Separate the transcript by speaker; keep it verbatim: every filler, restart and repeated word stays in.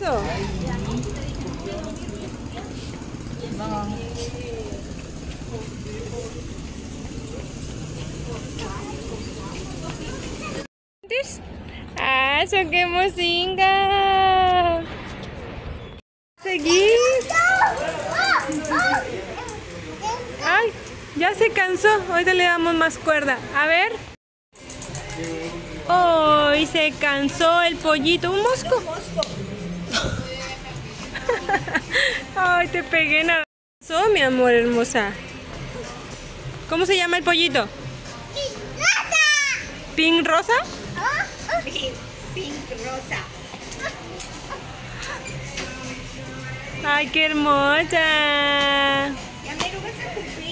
Speaker 1: Eso. Ah, eso qué mocinga. Seguir. Ay, ya se cansó. Ahorita le damos más cuerda. A ver. Hoy se cansó el pollito. Un mosco. Ay, te pegué nada. ¿Qué mi amor hermosa? ¿Cómo se llama el pollito? ¿Pink rosa?
Speaker 2: Pink, pink rosa.
Speaker 1: Ay, qué hermosa.
Speaker 2: Ya me lo vas a cumplir.